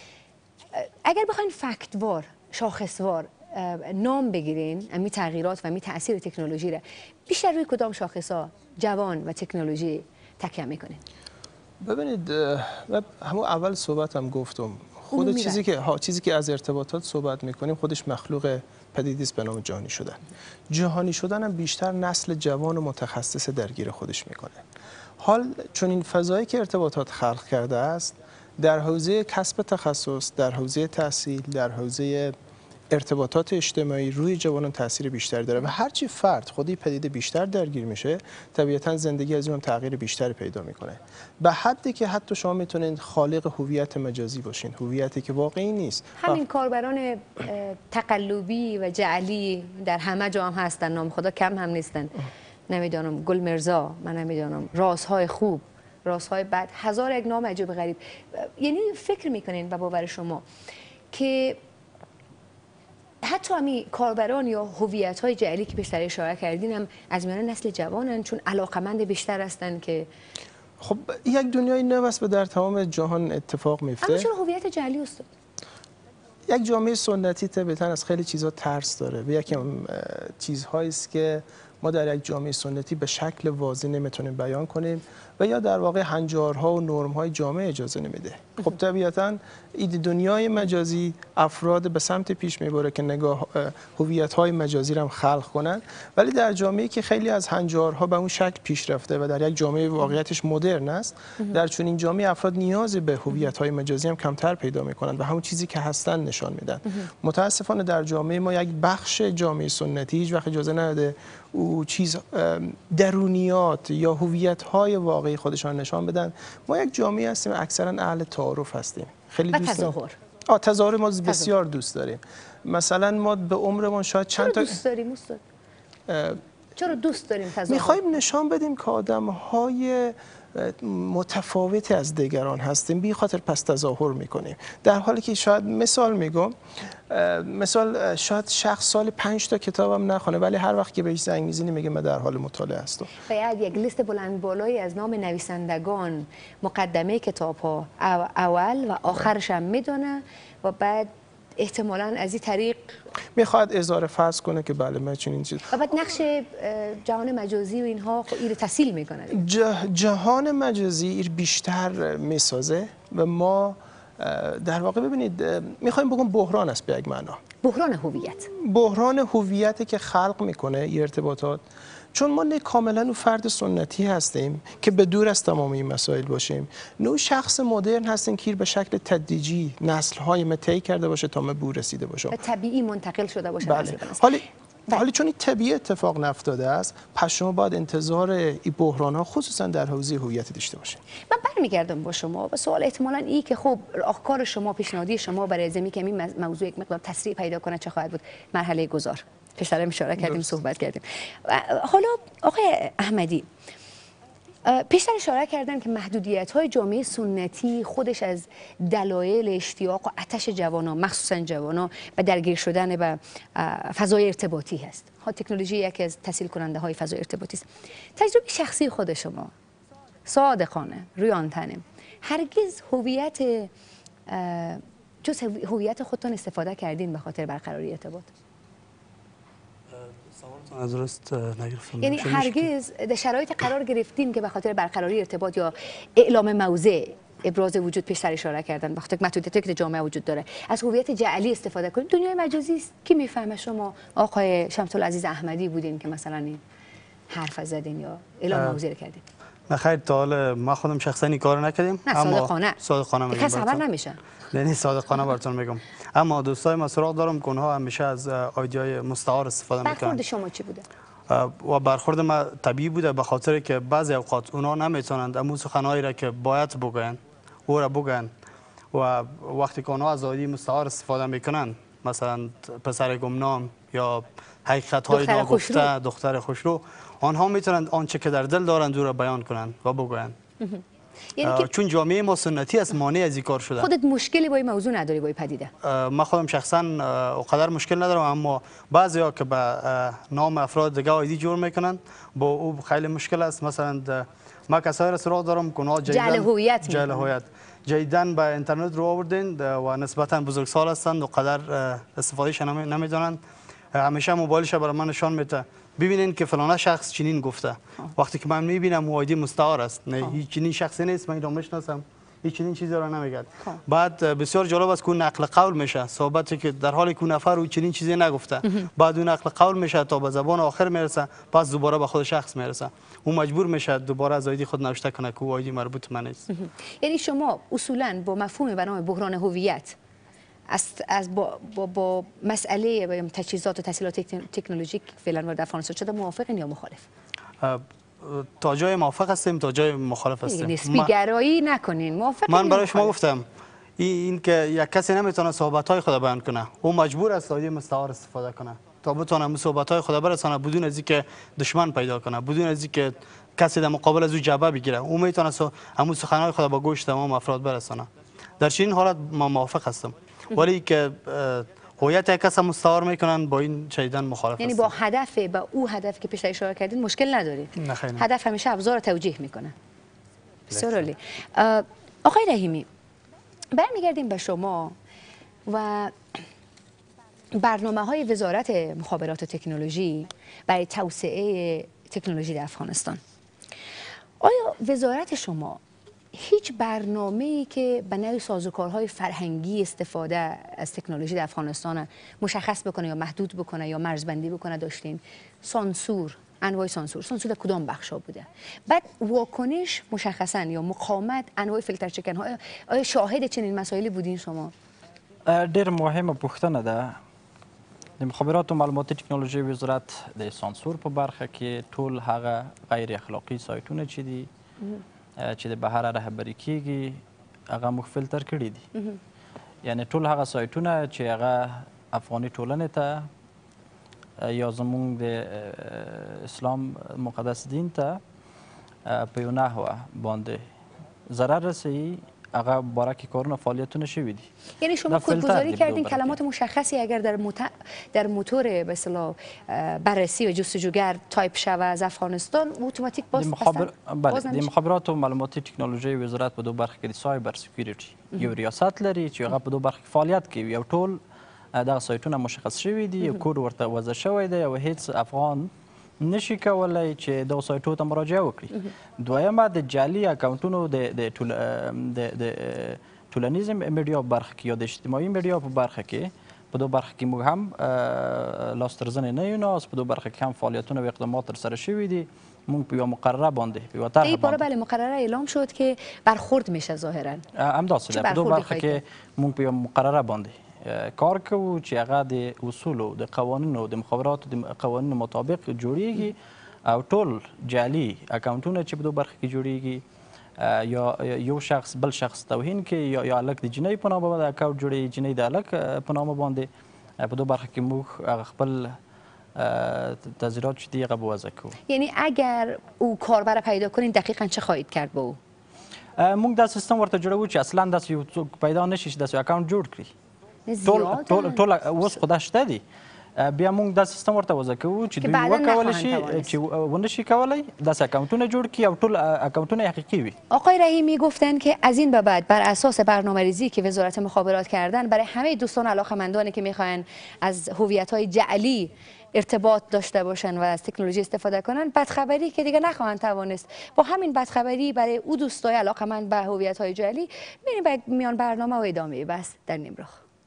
اگر بخواین فکتوار، شاخصوار نام بگیرین امی تغییرات و امی تاثیر تکنولوژی را بیشتر روی کدام شاخصا جوان و تکنولوژی تکیه میکنین؟ ببینید همون اول صحبت هم گفتم خود چیزی که ها چیزی که از ارتباطات صحبت میکنیم خودش مخلوق پدیدی است به نام جهانی شدن. جهانی شدن هم بیشتر نسل جوان و متخصص درگیر خودش میکنه. حال چون این فضایی که ارتباطات خلق کرده است در حوزه کسب تخصص، در حوزه تحصیل، در حوزه ارتباطات اجتماعی روی جوانان تاثیر بیشتر داره و هرچی فرد خودی پدیده بیشتر درگیر میشه طبیعتا زندگی از اون تغییر بیشتری پیدا میکنه به حدی که حتی شما میتونید خالق هویت مجازی باشین، هویتی که واقعی نیست. همین کاربران تقلبی و جعلی در همه جا هم هستن، نام خدا کم هم نیستن. نمیدانم گل مرزا، من نمیدانم رازهای خوب، رازهای بد، هزار یک نام عجیب غریب. یعنی فکر میکنین و باور شما که حتی همین کاربران یا هویت‌های جعلی که بیشتر اشاره کردین هم از میان نسل جوانن چون علاقمند بیشتر هستن که خب یک دنیای نو است به در تمام جهان اتفاق میفته. اما چرا هویت جعلی استاد؟ یک جامعه سنتی طبیعتاً از خیلی چیزها ترس داره و یکی چیزهایی است که ما در یک جامعه سنتی به شکل واضح نمیتونیم بیان کنیم و یا در واقع هنجارها و نرم‌های جامعه اجازه نمیده. خب طبیعتاً ایده دنیای مجازی افراد به سمت پیش میبره که نگاه هویت‌های مجازی رو هم خلق کنن، ولی در جامعه‌ای که خیلی از هنجارها به اون شکل پیش رفته و در یک جامعه واقعیتش مدرن است، در چنین جامعه افراد نیاز به هویت‌های مجازی هم کمتر پیدا میکنن و همون چیزی که هستن نشان میدن. متاسفانه در جامعه ما یک بخش جامعه سنتی هیچ وقت اجازه نداده او چیز درونیات یا هویت‌های واقعی خودشان نشان بدن. ما یک جامعه هستیم اکثرا اهل تعارف هستیم. خیلی و دوست تظاهر. آ تظاهر ما بسیار دوست داریم. مثلا ما به عمرمون شاید چند تا دوست داریم استاد؟ چرا دوست داریم تظاهر؟ می‌خوایم نشان بدیم که آدم‌های متفاوتی از دیگران هستیم بی خاطر پس تظاهر میکنیم، در حالی که شاید مثال میگم مثال شاید شخص سال پنج تا کتابم نخونه ولی هر وقت که بهش زنگ میزنی میگه من در حال مطالعه هستم. باید یک لیست بلند بالایی از نام نویسندگان، مقدمه کتاب ها اول و آخرش هم میدونه و بعد احتمالاً از این طریق میخواد اظهار فرض کنه که بله من چنین چیز. و بعد نقش جهان مجازی و اینها خب ایر تحصیل میکنه. جهان مجازی ایر بیشتر میسازه و ما در واقع ببینید میخوایم بگم بحران است به یک معنا. بحران هویت. بحران هویتی که خلق میکنه این ارتباطات، چون ما نه کاملا اون فرد سنتی هستیم که به دور از تمام این مسائل باشیم، نه شخص مدرن هستیم که به شکل تدریجی نسل‌های ما طی کرده باشه تا ما بو رسیده باشیم و طبیعی منتقل شده باشه. بله. حالی حالی چون این طبیعی اتفاق نفتاده است، پس شما باید انتظار این بحران‌ها خصوصا در حوزه هویت داشته باشید. من برمیگردم با شما و سوال احتمالاً این که خب راهکار شما، پیشنهادی شما برای زمین که این موضوع یک مقدار تسریع پیدا کنه چه خواهد بود؟ مرحله گذار. پیشتر اشاره کردیم، صحبت کردیم. حالا آقای احمدی پیشتر اشاره کردن که محدودیت‌های جامعه سنتی خودش از دلایل اشتیاق و آتش جوانان مخصوصا جوانان و درگیر شدن به فضای ارتباطی هست. ها تکنولوژی یکی از تسهیل کننده های فضای ارتباطی است. تجربه شخصی خود شما صادقانه روی آن تنم هرگز هویت جز هویت خودتان استفاده کردین به خاطر برقراری ارتباط؟ از درست نگرفتم. یعنی هرگز در شرایط قرار گرفتین که به خاطر برقراری ارتباط یا اعلام موضع، ابراز وجود، پیشتر اشاره کردن وقتی که محدودیتی که جامعه وجود داره از هویت جعلی استفاده کنید؟ دنیای مجازی است کی میفهمه؟ شما آقای شمس العزیز احمدی بودین که مثلا این حرف زدین یا اعلام موضع کردین؟ نه خیر، تا حالا ما خودم شخصا این کارو نکردیم. نه صادقانه صادقانه میگم، کس خبر نمیشه. یعنی صادقانه براتون میگم. اما دوستای ما سراغ دارم که اونها همیشه از آیدیای مستعار استفاده میکنن. برخورد شما چی بوده؟ و برخورد ما طبیعی بوده به خاطر که بعضی اوقات اونها نمیتونند امو سخنهایی را که باید بگن او را بگن و وقتی که اونها از آیدی مستعار استفاده میکنن مثلا پسر گمنام یا حقیقت های دختر ناگفته، خوشرو. دختر خوشرو، آنها میتونند آنچه که در دل دارند او را بیان کنند و بگویند. یعنی که چون جامعه ما سنتی است، مانع از این کار شده. خودت مشکلی با این موضوع نداری با این پدیده؟ من خودم شخصا اونقدر مشکل ندارم، اما بعضیا که به نام افراد دیگه آیدی جور میکنن با او خیلی مشکل است. مثلا ما کسایی را سراغ دارم که اونها جعل هویت جعل هویت جدیدن به اینترنت رو آوردین و نسبتا بزرگسال هستند و قدر استفادهش نمیدونن. همیشه موبایلش برای من نشان میده ببینین که فلانه شخص چنین گفته. وقتی که من میبینم او آیدی مستعار است، نه هیچ چنین شخصی نیست، من اینو نشناسم، هیچ چنین چیزی را نمیگه. بعد بسیار جالب است که نقل قول میشه، صحبتی که در حالی که نفر او چنین چیزی نگفته، بعد اون نقل قول میشه تا به زبان آخر میرسه، پس دوباره به خود شخص میرسه، او مجبور میشه دوباره از آیدی خود نوشته کنه که او آیدی مربوط من نیست. یعنی شما اصولا با مفهوم به نام بحران هویت از از با, با, با مسئله تجهیزات و تسهیلات تکنولوژیک فعلا وارد افغانستان شده موافقین یا مخالف؟ تا جای موافق هستیم تا جای مخالف هستیم. نسبی گرایی نکنین. موافق؟ من برای شما گفتم این که یک کسی نمیتونه صحبت های خود بیان کنه، او مجبور است آیدی مستعار استفاده کنه تا بتونه صحبت های خود برسانه بدون از اینکه دشمن پیدا کنه، بدون از اینکه کسی در مقابل از او جبهه بگیره. او میتونه همون سخنهای خود با گوش تمام افراد برسانه. در چنین حالت ما موافق هستم، ولی که هویت یک کس مستعار میکنن با این شدیداً مخالف. یعنی با هدف با او هدف که پیش اشاره کردین مشکل ندارید؟ نه خیلی. هدف همیشه ابزار توجیه میکنه. بسیار عالی. آقای رحیمی، برمیگردیم به شما و برنامه های وزارت مخابرات و تکنولوژی برای توسعه تکنولوژی در افغانستان. آیا وزارت شما هیچ برنامه‌ای که به نوع سازوکارهای فرهنگی استفاده از تکنولوژی در افغانستان مشخص بکنه یا محدود بکنه یا مرزبندی بکنه داشتین؟ سانسور، انواع سانسور، سانسور در کدام بخشا بوده؟ بعد واکنش مشخصا یا مقاومت، انواع فیلتر چکن های، آیا شاهد چنین مسائلی بودین شما؟ ډېر مهمه پوښتنه ده. د مخابرات او معلوماتي ټکنالوژۍ وزارت د سانسور په برخه کې ټول هغه غیر اخلاقي سایټونه چې دي چې د بهر رهبري کیږي هغه موږ فلتر کړي دي. یعنی ټول هغه سایټونه چې هغه افغاني ټولنې ته یا زموږ د اسلام مقدس دین ته په یو نحوه باندې ضرر رسوي، هغه بارک کارونه فعالیتونه شوی دی. یعنی شما کدگذاری کردین کلمات مشخصی اگر در موت... در موتور به اصطلاح بررسی و جستجوگر تایپ شوه از افغانستان اتوماتیک باز مخابر... بله د مخابرات او معلوماتي ټکنالوژۍ وزارت په دوه برخه کې د سایبر سکیورټي یو ریاست لري چې هغه په دوه برخه کې فعالیت کوي. یو ټول دغه سایټونه مشخص شوي دي، یو کوډ ورته وضع شوی دی او هیڅ افغان نشي کولای چې دغه سایټونو ته مراجعه وکړي. دویمه د جعلي اکاونټونو د ټولنیز میډیا په برخه کې یا د اجتماعي میډیا په برخه کې په دوه برخه کې موږ هم لاسترزنې نه یو ناست، په دوه برخه کې هم فعالیتونه و اقدامات ترسره شوي دي. موږ په یوه مقرره باندې په یوه طرح باندې بله مقرره اعلام شد که برخورد میشه ظاهرا همداسې ده. په دوه برخه کې موږ په یوه مقرره باندې کار کوو چې هغه د اصولو د قوانینو د مخابراتو د قوانینو مطابق جوړیږي او ټول جعلي اکاونټونه چې په دوه برخه کې جوړیږي یا یو شخص بل شخص توهین کوي یا یا هلک د جنۍ په نامه باندې اکاونټ جوړوي، جنۍ د هلک په نامه باندې په دوه برخه کې موږ هغه خپل تذیرات چې دي هغه به وضع کوو. یعنی اگر او کاربر پیدا کنین دقیقا چه خواهید کرد با او؟ موږ دا سیستم ورته جوړوو چې اصلا داسې یو څوک پیدا نشي چې داسې اکاونټ جوړ کړي. ټول ټول اوس خو دا شته دي، بیا موږ دا سیستم ورته وضع کوو چې دوی وکولی شي چې ونه شي کولی داسې اکاونټونه جوړ کړي او ټول اکاونټونه حقیقي وي. آقای رحیمی گفتن که از این به بعد بر اساس برنامه‌ریزی که وزارت مخابرات کردن برای همه دوستان علاقه‌مندانی که میخواین از هویت‌های جعلی ارتباط داشته باشن و از تکنولوژی استفاده کنن، بدخبری که دیگه نخواهند توانست. با همین بدخبری برای او دوستای علاقه‌مند به هویت‌های جعلی میریم به میان برنامه و ادامه بحث در نیمرخ.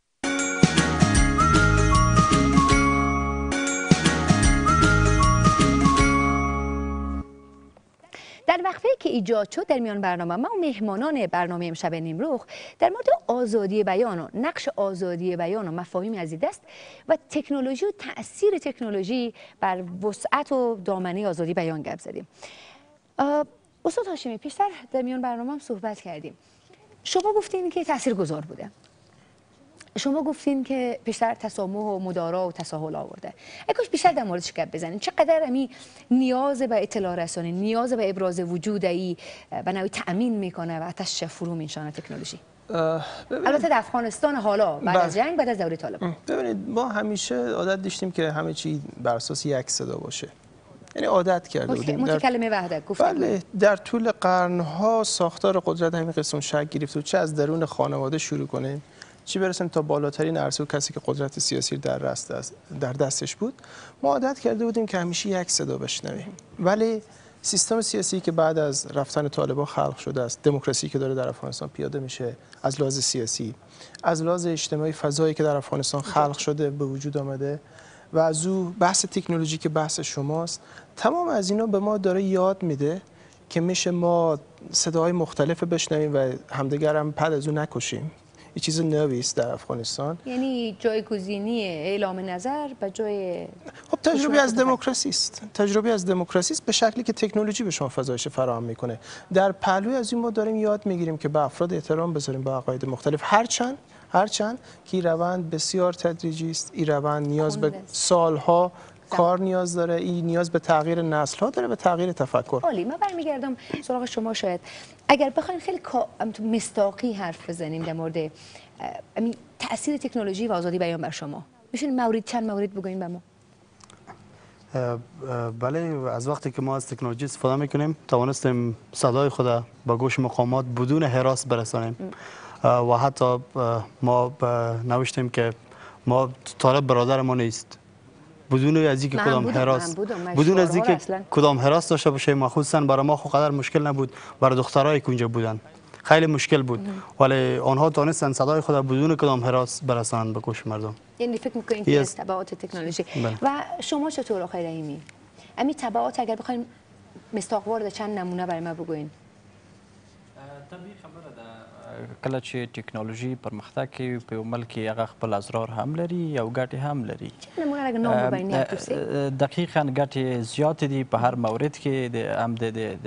در وقفه‌ای که ایجاد شد در میان برنامه ما و مهمانان برنامه امشب نیمرخ در مورد آزادی بیان و نقش آزادی بیان و مفاهیمی از این دست و تکنولوژی و تأثیر تکنولوژی بر وسعت و دامنه آزادی بیان گپ زدیم. استاد هاشمی، پیشتر در میان برنامه هم صحبت کردیم. شما گفتین که تاثیرگذار بوده. شما گفتین که بیشتر تسامح و مدارا و تساهل آورده. اگه بیشتر در موردش گپ بزنین، چقدر امی نیاز به اطلاع رسانی، نیاز به ابراز وجود ای به نوعی تأمین میکنه و آتش فرو میشانه تکنولوژی؟ البته در افغانستان حالا بعد از جنگ، بعد از دوره طالبان. ببینید ما همیشه عادت داشتیم که همه چی بر اساس یک صدا باشه. یعنی عادت کرده بودیم. در کلمه وحدت گفتم. بله، در طول قرنها ساختار قدرت همین قسم شکل گرفت و چه از درون خانواده شروع کنیم چی برسیم تا بالاترین عرصه و کسی که قدرت سیاسی در دست است در دستش بود. ما عادت کرده بودیم که همیشه یک صدا بشنویم. ولی سیستم سیاسی که بعد از رفتن طالبان خلق شده است، دموکراسی که داره در افغانستان پیاده میشه، از لحاظ سیاسی، از لحاظ اجتماعی، فضایی که در افغانستان خلق شده به وجود آمده و از او بحث تکنولوژی که بحث شماست، تمام از اینا به ما داره یاد میده که میشه ما صداهای مختلف بشنویم و همدیگر هم پد از اون نکشیم. یه چیز نوی است در افغانستان. یعنی جایگزینی اعلام نظر به جای خب تجربه از دموکراسی است. تجربه از دموکراسی است به شکلی که تکنولوژی به شما فضایش فراهم میکنه. در پهلوی از این ما داریم یاد میگیریم که به افراد احترام بذاریم با عقاید مختلف، هرچند هرچند که این روند بسیار تدریجی است. این روند نیاز به سالها کار نیاز داره، این نیاز به تغییر نسل ها داره، به تغییر تفکر. عالی. من برمیگردم سراغ شما. شاید اگر بخوایم خیلی مستاقی حرف بزنیم در مورد تاثیر تکنولوژی و آزادی بیان بر شما، میشین مورد چند مورد بگوین به ما؟ بله، از وقتی که ما از تکنولوژی استفاده میکنیم توانستیم صدای خود به گوش مقامات بدون هراس برسانیم و حتی ما نوشتیم که ما طالب برادر ما نیست، بدون از اینکه کدام حراس بدون از اینکه کدام حراس داشته باشه. ما خصوصا برای ما خود قدر مشکل نبود، برای دخترایی که اونجا بودن خیلی مشکل بود، ولی آنها تونستن صدای خود بدون کدام حراس برسانند به گوش مردم. یعنی فکر می‌کنین که از تبعات تکنولوژی و شما چطور آقای رحیمی؟ امی تبعات اگر بخوایم مستاقوار چند نمونه برای ما بگوین؟ طبیعي خبره ده کله چې ټکنالوژي پرمختګ کوي په یو ملک کې هغه خپل اسرار هم لري او ګټې هم لري. دقیقا ګټې زیاتې دي په هر مورد کې د هم د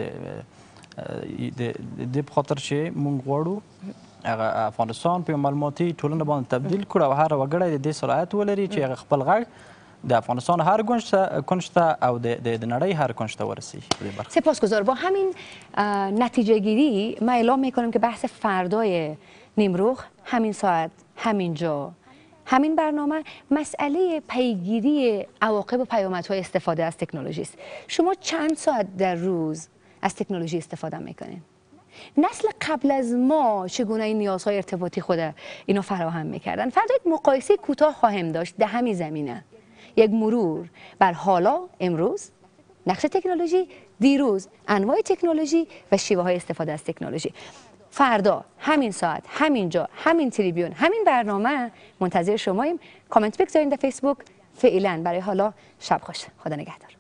د په خاطر چې موږ غواړو هغه افغانستان په معلوماتي ټولنه باندې تبدیل کړو او هر وګړی د دې صلاحیت ولري چې هغه خپل غږ د افغانستان هر کنج ته او د نړۍ هر کنج ته ورسی. سپاسگزار. با همین نتیجه گیری ما اعلام میکنم که بحث فردای نیمروز همین ساعت همین جا همین برنامه مسئله پیگیری عواقب و پیامدهای استفاده از تکنولوژی است. شما چند ساعت در روز از تکنولوژی استفاده میکنین؟ نسل قبل از ما چگونه این نیازهای ارتباطی خود اینو فراهم میکردن؟ فردا یک مقایسه کوتاه خواهیم داشت در همین زمینه، یک مرور بر حالا، امروز، نقش تکنولوژی، دیروز، انواع تکنولوژی و شیوه های استفاده از تکنولوژی. فردا همین ساعت، همین جا، همین تریبیون، همین برنامه منتظر شماییم. کامنت بگذارید در فیسبوک. فعلا برای حالا شب خوش. خدا نگهدار.